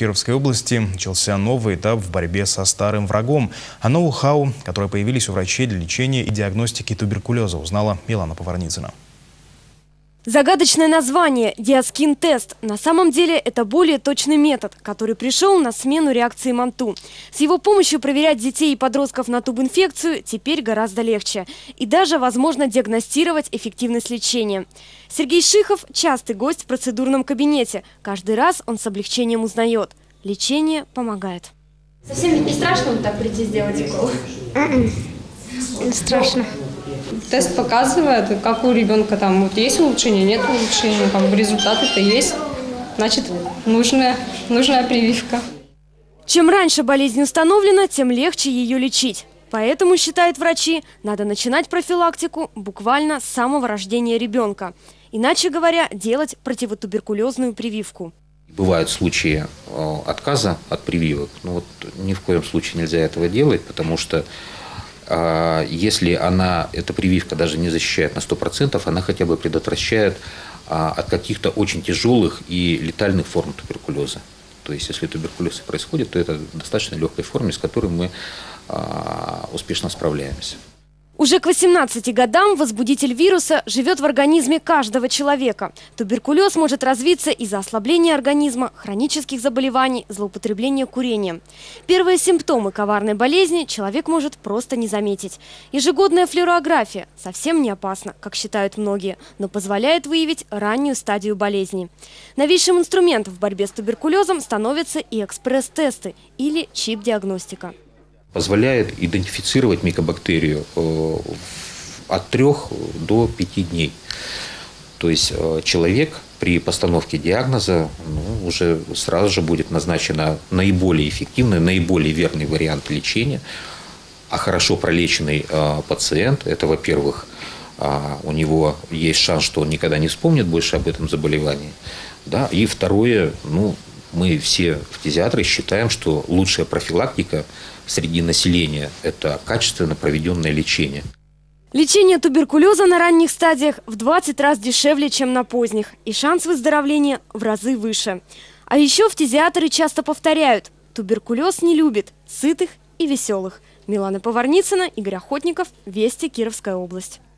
Кировской области начался новый этап в борьбе со старым врагом. О ноу-хау, которые появились у врачей для лечения и диагностики туберкулеза, узнала Милана Поварницына. Загадочное название – диаскин-тест. На самом деле это более точный метод, который пришел на смену реакции МАНТУ. С его помощью проверять детей и подростков на тубинфекцию теперь гораздо легче. И даже возможно диагностировать эффективность лечения. Сергей Шихов – частый гость в процедурном кабинете. Каждый раз он с облегчением узнает – лечение помогает. Совсем ведь не страшно вот так прийти сделать укол? Не страшно. Тест показывает, как у ребенка там вот есть улучшение, нет улучшения, как бы результаты-то есть, значит нужная прививка. Чем раньше болезнь установлена, тем легче ее лечить. Поэтому, считают врачи, надо начинать профилактику буквально с самого рождения ребенка. Иначе говоря, делать противотуберкулезную прививку. Бывают случаи отказа от прививок, но вот ни в коем случае нельзя этого делать, потому что если эта прививка даже не защищает на 100%, она хотя бы предотвращает от каких-то очень тяжелых и летальных форм туберкулеза. То есть, если туберкулез происходит, то это в достаточно легкой форме, с которой мы успешно справляемся. Уже к 18 годам возбудитель вируса живет в организме каждого человека. Туберкулез может развиться из-за ослабления организма, хронических заболеваний, злоупотребления курением. Первые симптомы коварной болезни человек может просто не заметить. Ежегодная флюорография совсем не опасна, как считают многие, но позволяет выявить раннюю стадию болезни. Новейшим инструментом в борьбе с туберкулезом становятся и экспресс-тесты или чип-диагностика. Позволяет идентифицировать микобактерию от 3 до 5 дней. То есть человек при постановке диагноза уже сразу же будет назначено наиболее эффективный, наиболее верный вариант лечения. А хорошо пролеченный пациент, это, во-первых, у него есть шанс, что он никогда не вспомнит больше об этом заболевании. Да? И второе, мы все фтизиатры считаем, что лучшая профилактика среди населения – это качественно проведенное лечение. Лечение туберкулеза на ранних стадиях в 20 раз дешевле, чем на поздних. И шанс выздоровления в разы выше. А еще фтизиатры часто повторяют – туберкулез не любит сытых и веселых. Милана Поварницына, Игорь Охотников, Вести, Кировская область.